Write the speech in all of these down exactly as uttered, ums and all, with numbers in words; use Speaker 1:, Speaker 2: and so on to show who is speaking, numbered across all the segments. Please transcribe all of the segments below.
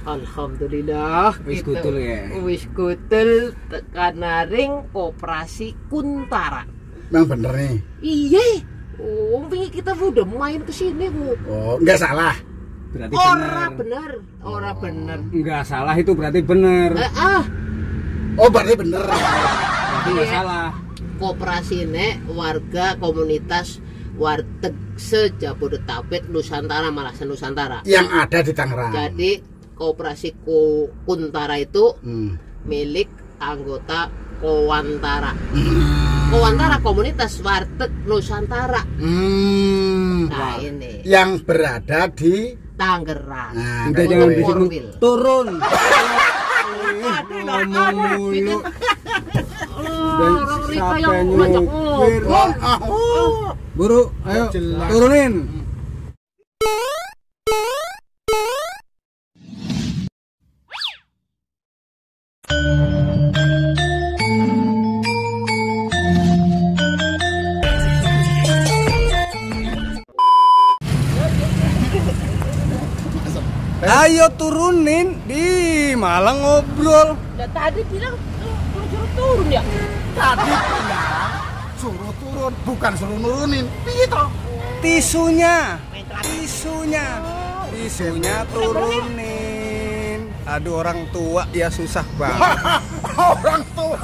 Speaker 1: Alhamdulillah
Speaker 2: wis
Speaker 1: gitu.
Speaker 2: kutul ya.
Speaker 1: Wis kutul tekan ring koperasi Kuntara.
Speaker 3: Memang bener nih.
Speaker 1: Iya. Oh, pengen kita udah main ke sini, Bu.
Speaker 3: Oh, enggak salah.
Speaker 2: Berarti
Speaker 1: Ora
Speaker 2: bener.
Speaker 1: bener, ora bener.
Speaker 2: Enggak salah itu berarti bener.
Speaker 1: Eh, ah,
Speaker 3: Oh, berarti bener.
Speaker 2: Berarti enggak
Speaker 1: Iya.
Speaker 2: salah.
Speaker 1: koperasi ini warga komunitas warteg se-Jabodetabek Nusantara, malah se-Nusantara.
Speaker 3: Yang ada di Tangerang.
Speaker 1: Jadi koperasi Ku- Kuntara itu
Speaker 3: Hmm.
Speaker 1: milik anggota Kowantara. Kowantara komunitas warteg Nusantara.
Speaker 3: Hmm.
Speaker 1: Nah, ini
Speaker 3: Yang berada di
Speaker 1: Tangerang.
Speaker 3: Nah,
Speaker 2: Udah
Speaker 3: kan
Speaker 2: jangan
Speaker 3: itu.
Speaker 2: berisik
Speaker 1: Formil.
Speaker 2: turun.
Speaker 1: Aduh, lah,
Speaker 2: Ngomong
Speaker 1: kamu
Speaker 2: mulu.
Speaker 1: bikin-
Speaker 2: Dan
Speaker 1: Orang Rika
Speaker 2: siapa
Speaker 1: yang
Speaker 2: yang
Speaker 1: ngajak
Speaker 2: nyupir?
Speaker 1: ngobrol.
Speaker 3: Ah, oh.
Speaker 2: Buru, ayo
Speaker 3: Jelas.
Speaker 2: turunin. Ayo turunin di Malang ngobrol.
Speaker 1: Nah, tadi bilang eh, suruh turun ya.
Speaker 3: Tadi bilang suruh turun, bukan suruh nurunin. Piye toh?
Speaker 2: Tisunya, tisunya, tisunya turunin. Aduh orang tua ya susah banget.
Speaker 3: Orang tua.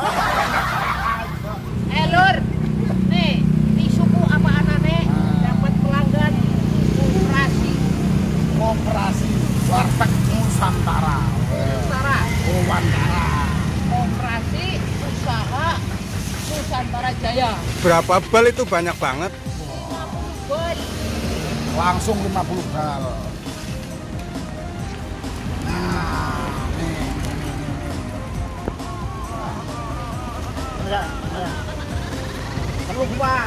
Speaker 1: Eh Lur, nih tisuku apa anane dapat pelanggan koperasi
Speaker 3: Koperasi Warteg Nusantara.
Speaker 1: Nusantara,
Speaker 3: Kowantara.
Speaker 1: koperasi usaha Nusantara Jaya.
Speaker 2: Berapa bal itu banyak banget.
Speaker 1: Bol,
Speaker 3: Langsung lima puluh bal. Nah, nih.
Speaker 1: ada, ada. Perlu kuat.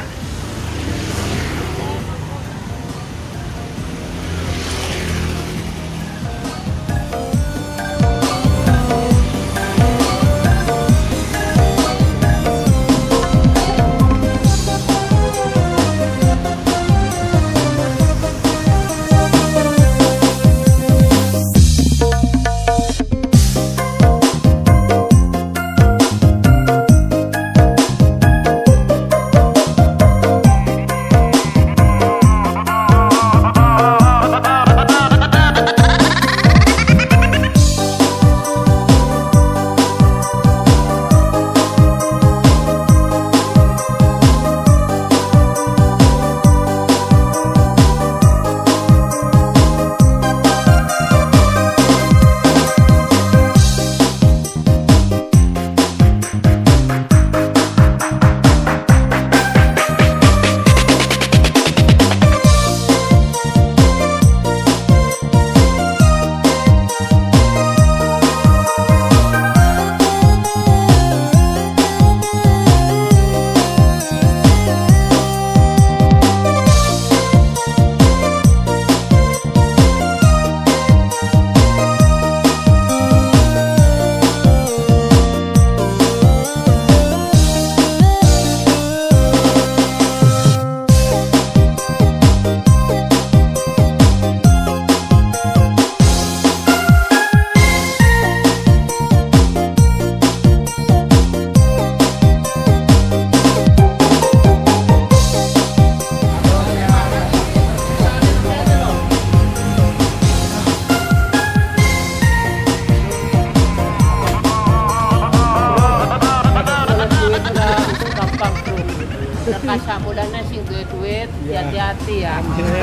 Speaker 1: Kasa mulanya sing duwe duit, hati-hati ya.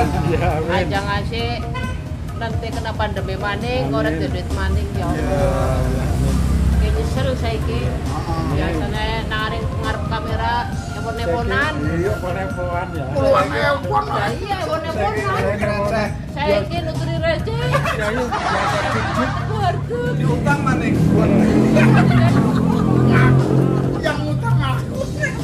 Speaker 1: Aja ngasih nanti kena pandemi maning, ora duwe duit maning ya Allah. Kayak nyesel saiki. Biasanya naring ngarep kamera nepon-neponan.
Speaker 4: Iya, pon-neponan ya.
Speaker 3: Puluhan ewu.
Speaker 1: Lah iya, nepon-neponan. Saiki nuturi receh.
Speaker 4: Ya iya, biasa jujur.
Speaker 1: Keluarga.
Speaker 4: Diutang maning.
Speaker 3: Yang utang aku.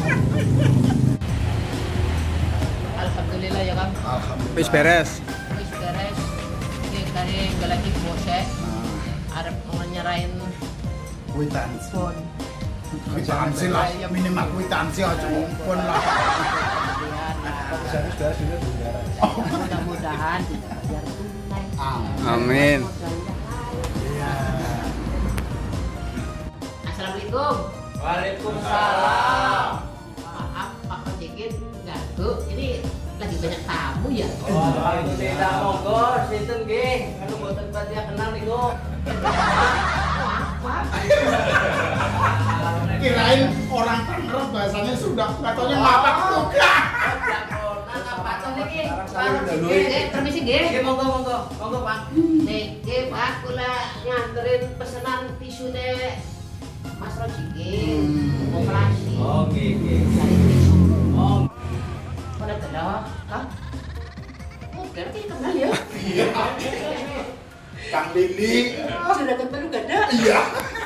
Speaker 1: Alhamdulillah ya Kang.
Speaker 3: Alhamdulillah.
Speaker 2: Wis beres.
Speaker 1: Wis beres. Iki tadi enggak lagi bosek. Arep nyerahin
Speaker 3: Kwitansi.
Speaker 1: pon.
Speaker 3: Kwitansi lah, minimal kwitansi aja ngumpul lah.
Speaker 1: Mudah-mudahan dibayar tunai.
Speaker 3: Ah,
Speaker 2: Amin.
Speaker 1: Modalnya.
Speaker 3: iya.
Speaker 1: Waalaikumsalam. Maaf, Pak Rojikin ganggu. Ini lagi banyak tamu ya?
Speaker 5: Oh, tidak monggo, sinten nggih. Anu mboten badhe kenal niku.
Speaker 3: Kirain orang Tangerang bahasanya sudah, nggak taunya mapak juga.
Speaker 1: Permisi nggih.
Speaker 5: Nggih monggo monggo. Monggo Pak.
Speaker 1: Nggih, Pak, kula nganterin pesanan tisu ne Mas Rojikin. Operasi.
Speaker 5: Oh, nggih nggih.
Speaker 1: Cari tisu.
Speaker 5: Oh,
Speaker 1: Pada kenal, Kang? Oh, berarti kenal ya?
Speaker 3: Iya. Kang Lili.
Speaker 1: Sudah ketemu gak ada?
Speaker 3: Iya.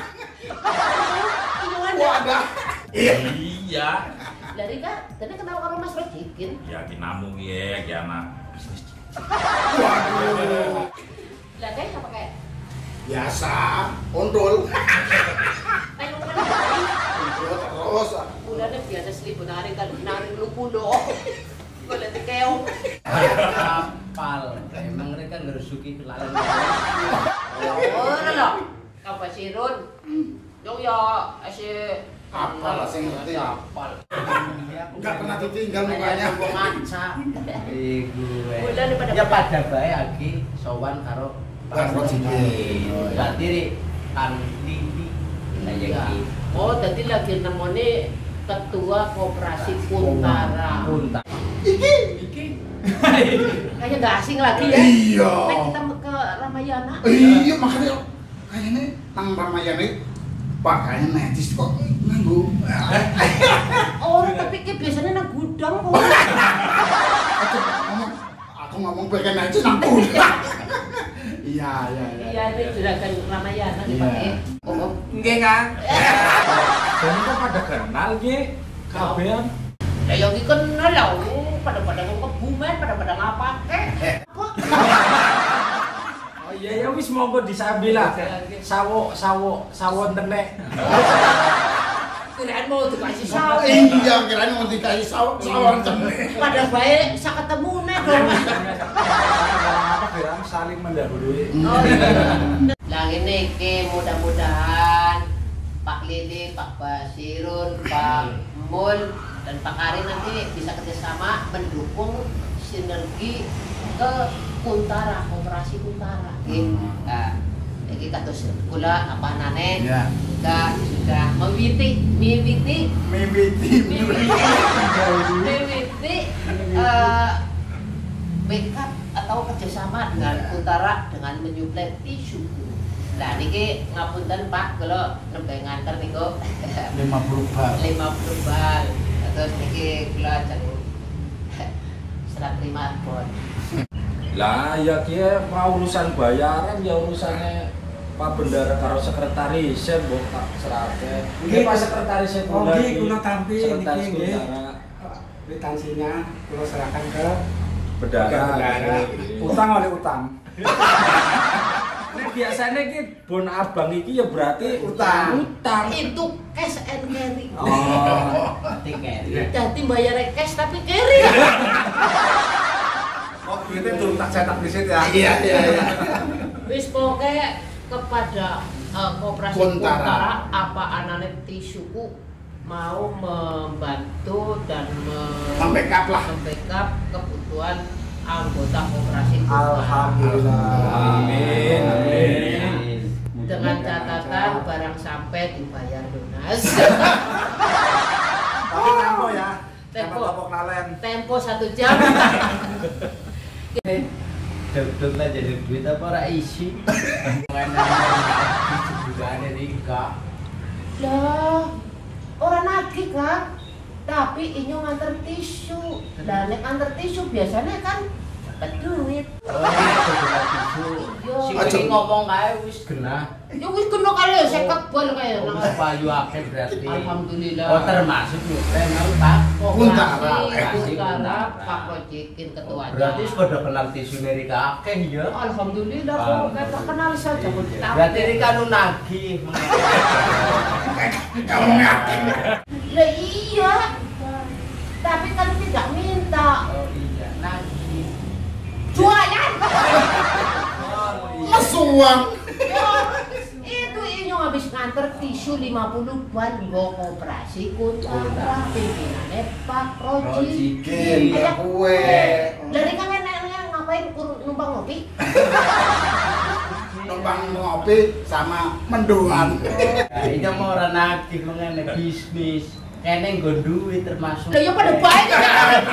Speaker 1: Ini
Speaker 3: Oh, ada. Iya.
Speaker 6: Iya.
Speaker 1: Dari Kak, tadi kenal karo Mas Rojikin.
Speaker 6: Ya kinamung ya, ki anak bisnis.
Speaker 3: Waduh.
Speaker 1: Lah kayak apa kayak?
Speaker 3: Biasa, ondol.
Speaker 1: Ayo kan.
Speaker 3: Ondol terus.
Speaker 1: Bulannya biasa selipun hari kan naring lu kulo. Boleh dikeong.
Speaker 5: kapal. Emang mereka ngerusuki kelalan.
Speaker 1: Oh, lho. Apa sih Run? Dong ya si
Speaker 3: Apal lah sing ngerti.
Speaker 5: Kapal.
Speaker 3: Enggak pernah ditinggal mukanya.
Speaker 1: gua ngaca.
Speaker 5: Eh gue.
Speaker 1: Bulan pada
Speaker 5: Ya pada bae lagi sowan karo
Speaker 3: Mas Rojikin.
Speaker 5: Oh, berarti ri kan Lili. Kayak
Speaker 1: Iya.
Speaker 5: gitu.
Speaker 1: Oh, tadi lagi nemoni ketua koperasi Kuntara.
Speaker 5: Kunta.
Speaker 3: Iki.
Speaker 5: Iki.
Speaker 1: Kayaknya nggak asing lagi ya.
Speaker 3: Iya.
Speaker 1: Kan kita ke Ramayana.
Speaker 3: Iya, makanya kayaknya nang Ramayana pakainya netis kok nganggo.
Speaker 1: Oh, tapi kayak biasanya nang gudang kok.
Speaker 3: Aku ngomong, aku ngomong pakai netis nang gudang. Iya, iya, iya.
Speaker 1: Iya, ini juragan Ramayana dipakai. Oh,
Speaker 5: Nggih, Kang.
Speaker 6: Dan kok pada kenal nggih kabehan.
Speaker 1: ya yang dikenal lah, pada-pada mau kebumen, pada-pada ngapake. Kok?
Speaker 6: Oh iya ya wis monggo disambi lah. Sawo sawo sawon tenek.
Speaker 1: Kirain mau dikasih sawo.
Speaker 3: Iya, kirain mau dikasih saw sawan cemek.
Speaker 1: Pada baik sak ketemune dong.
Speaker 6: Apa bilang saling mendahului.
Speaker 1: Oh iya. Lah ini ke mudah-mudahan Pak Lili, Pak Basirun, Pak Mul dan Pak Karin nanti bisa kerjasama mendukung sinergi ke Kuntara, operasi Kuntara. Hmm. Nah, jadi kados kula apa nane
Speaker 3: Iya.
Speaker 1: kita sudah mewiti, mewiti,
Speaker 3: Mimiti,
Speaker 1: mewiti, mewiti eh, backup atau kerjasama dengan Kuntara dengan menyuplai tisu. Nah, niki ngapunten Pak, kalau nembe nganter niku
Speaker 3: lima puluh bar.
Speaker 1: lima puluh bar. Terus niki kula ajeng serah terima bon.
Speaker 6: Lah ya kia mau urusan bayaran ya urusannya Pak Bendara karo sekretaris mbok tak serake. Iki Pak sekretaris
Speaker 4: Oh,
Speaker 6: kula
Speaker 4: nggih,
Speaker 6: iki.
Speaker 4: kula tampi
Speaker 6: Sekretaris
Speaker 4: niki nggih.
Speaker 6: Kuntara.
Speaker 4: Kwitansinya kula serahkan ke
Speaker 6: Bendara.
Speaker 4: Bendara. Utang oleh utang.
Speaker 6: Nek biasanya iki bon abang iki ya berarti
Speaker 3: Utang.
Speaker 6: utang.
Speaker 1: Itu cash and carry.
Speaker 5: Oh, tiket.
Speaker 1: Jadi bayar cash tapi carry.
Speaker 3: Oh, duitnya turun tak cetak di situ ya. Iya, iya, iya.
Speaker 1: Wis pokoknya kepada uh, koperasi
Speaker 3: Kuntara.
Speaker 1: Kuntara apa anane tisuku mau membantu dan me-
Speaker 3: Membackup lah.
Speaker 1: membackup kebutuhan anggota koperasi Kuntara.
Speaker 3: Alhamdulillah.
Speaker 6: Amin, amin.
Speaker 1: Dengan catatan barang sampai dibayar lunas.
Speaker 3: Tapi tempo ya.
Speaker 1: Tempo.
Speaker 3: Tempo topok nalen.
Speaker 1: Tempo satu jam.
Speaker 5: Dodot aja jadi duit apa ora isi. Mana juga ada Rika.
Speaker 1: Lah, orang nagih Kang. Tapi inyo nganter tisu. Lah nek nganter tisu biasanya kan dapat duit.
Speaker 5: Oh, tisu. Si
Speaker 3: Aja.
Speaker 5: Widi ngomong kae wis genah.
Speaker 1: Ya wis kena kali seket bol kaya.
Speaker 5: Oh, payu akeh berarti.
Speaker 1: Alhamdulillah.
Speaker 5: Oh, termasuk nyuplai nang Pak.
Speaker 3: Kuntara.
Speaker 1: Koperasi Kuntara Pak Rojikin ketuanya.
Speaker 5: Berarti sudah kenal tisu Rika akeh ya.
Speaker 1: Alhamdulillah kok kayak terkenal saja pun.
Speaker 5: Berarti Rika nu nagih.
Speaker 3: Kamu yakin?
Speaker 1: Lah iya. Tapi kan tidak minta.
Speaker 5: Oh iya, nagih.
Speaker 1: Jualan.
Speaker 3: Masuang.
Speaker 1: Ya, itu inyo habis nganter nganter tisu lima puluh ban nggo koperasi Kutara pimpinannya Pak Roji.
Speaker 3: Rojikin ya kue.
Speaker 1: Dari kan enak-enak ngapain kur numpang ngopi?
Speaker 3: Numpang ngopi sama mendoan.
Speaker 5: Nah, ini mau orang aktif mengenai bisnis. Kene nggo duit termasuk.
Speaker 1: Lah ya pada baik ya.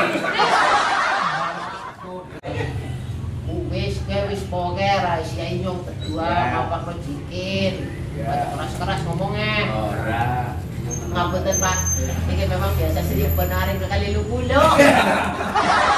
Speaker 1: Wis ke wis poke ra isi inyong berdua Pak Rojikin. Baca keras-keras ngomongnya.
Speaker 5: Ora.
Speaker 1: Ngapunten Pak, ini memang biasa sering benarin kali lu pulau.